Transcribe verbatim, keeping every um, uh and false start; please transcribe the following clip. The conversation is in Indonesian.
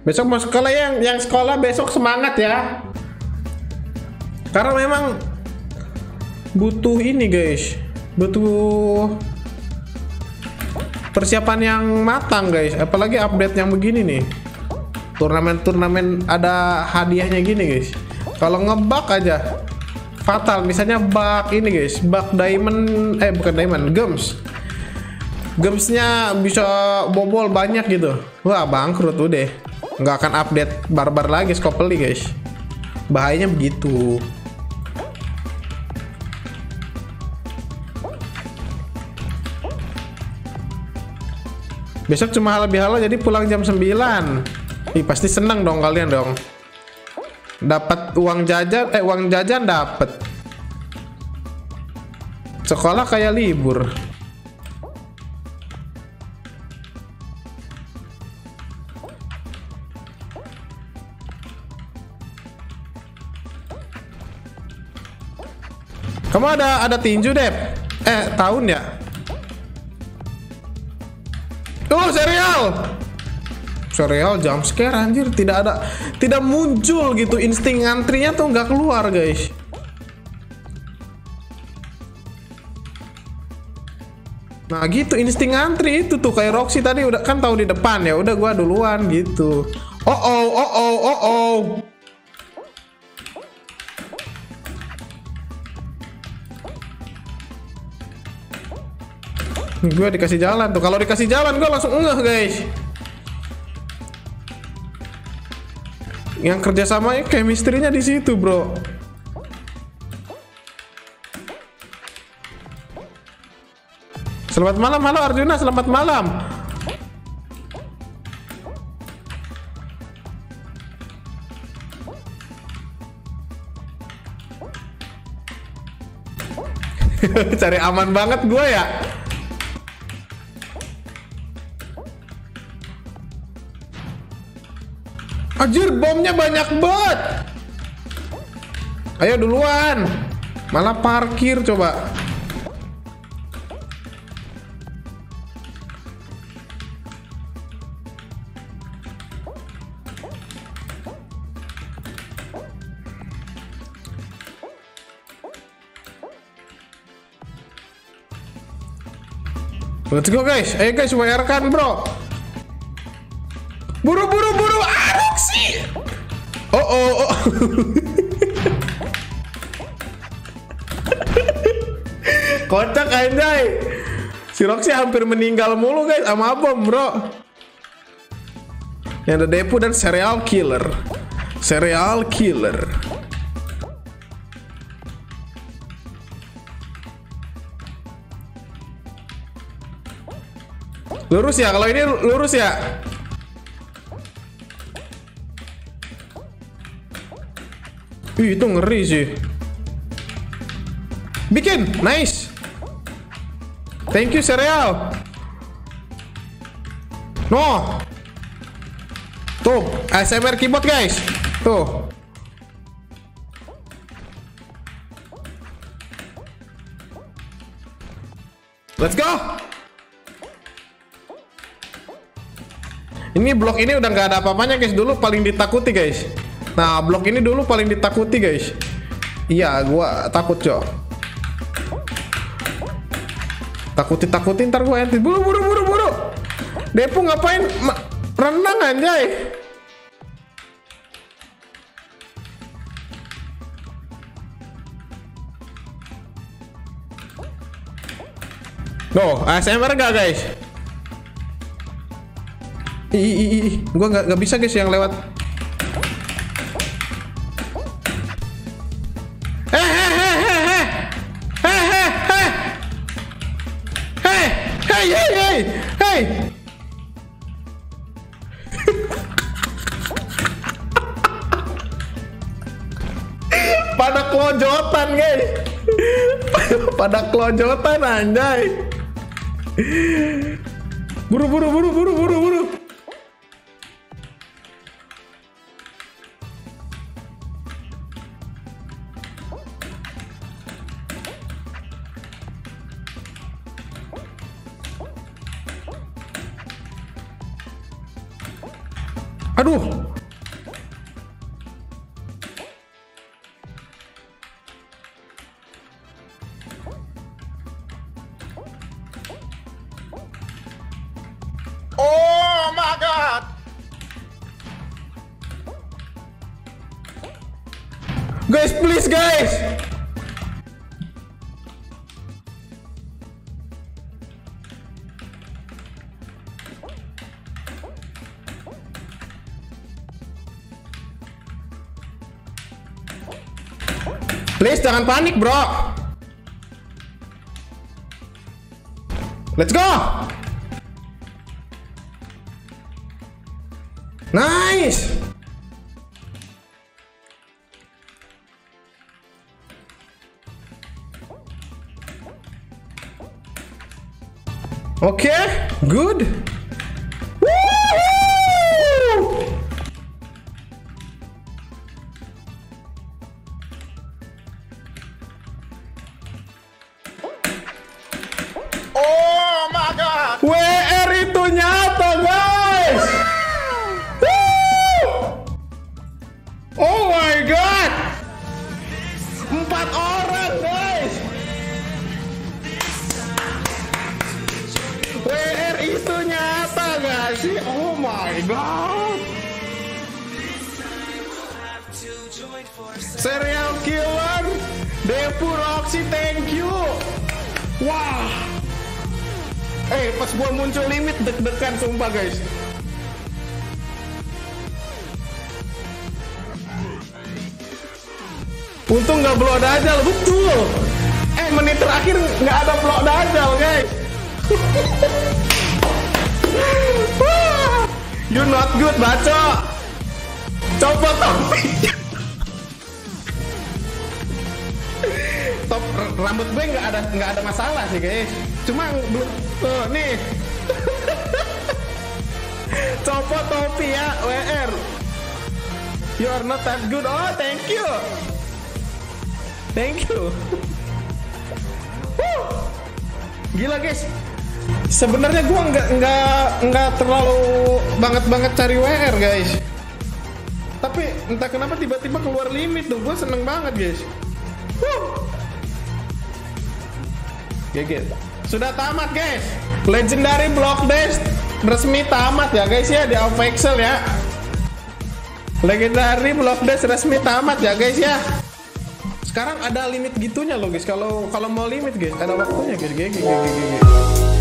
Besok mau sekolah, yang yang sekolah besok semangat ya. Karena memang butuh ini guys, butuh persiapan yang matang guys. Apalagi update yang begini nih. Turnamen-turnamen ada hadiahnya gini guys. Kalau ngebug aja fatal. Misalnya bug ini guys, bug diamond, eh bukan diamond, gems. Gemsnya bisa bobol banyak gitu. Wah bangkrut udah. Nggak akan update barbar lagi Scopely guys. Bahayanya begitu. Besok cuma halal-bihalal jadi pulang jam sembilan. Ih, pasti seneng dong kalian dong. Dapat uang jajan, eh uang jajan dapat. Sekolah kayak libur. Kamu ada ada tinju, Dep? Eh, tahun ya? Tuh, serial. Serial jump scare anjir, tidak ada, tidak muncul gitu, insting ngantrinya tuh nggak keluar guys. Nah gitu insting ngantri itu tuh kayak Roxy tadi udah kan tahu di depan ya, udah gua duluan gitu. Oh oh oh oh oh oh. Gue dikasih jalan tuh, kalau dikasih jalan gue langsung ngeh guys. Yang kerjasamanya chemistry-nya di situ bro. Selamat malam, halo Arjuna, selamat malam. Cari aman banget gue ya. Anjir, bomnya banyak banget. Ayo duluan. Malah parkir coba. Let's go guys. Ayo guys, W R kan bro. Buru buru buru. Ah, sih. Oh oh oh. Kocak anjay. Si Roxy hampir meninggal mulu guys sama bom bro. Yang ada Depu dan serial killer. Serial killer. Lurus ya, kalau ini lurus ya. Ih, itu ngeri sih. Bikin, nice. Thank you cereal. No. Tuh, A S M R keyboard guys. Tuh. Let's go. Ini blok ini udah nggak ada apa-apanya guys. Dulu paling ditakuti guys. Nah blok ini dulu paling ditakuti guys. Iya gua takut cok. Takuti takutin ntar gua enti. Buru buru buru buru. Depu ngapain Ma renang anjay. Loh A S M R gak guys? Ih, ih, ih, gua nggak nggak bisa guys yang lewat. Heh heh heh heh heh heh heh heh heh hey hey hey hey. Pada kelojotan guys. Pada kelojotan anjay. Buru buru buru buru buru buru. Aduh. Oh my god. Guys, please guys. Please jangan panik, bro. Let's go. Nice. Okay, good. Woo! Oh my god. W R itu nyata, guys. Woo! Oh my god. Empat orang, guys. W R itu nyata, guys. Oh my god. Serial killer Depu Roxy, thank you. Wah. Eh, pas gua muncul limit deg-degan sumpah, guys. Untung nggak blow dajal, betul. Eh, menit terakhir nggak ada blow dajal, guys. You not good, baco. Coba topi. Top rambut gue nggak ada nggak ada masalah sih, guys. Cuma belum tuh nih. Copot topi ya, W R. You are not that good. Oh, thank you. Thank you. Woo. Gila, guys. Sebenarnya gua nggak nggak nggak terlalu banget banget cari W R, guys. Tapi entah kenapa tiba-tiba keluar limit tuh. Gua seneng banget, guys. Woo. G G. Sudah tamat, guys. Legendary Block Dash resmi tamat ya, guys ya, di Avexel ya. Legendary Block Dash resmi tamat ya, guys ya. Sekarang ada limit gitunya loh, guys. Kalau kalau mau limit, guys, ada waktunya, guys. G G G G G.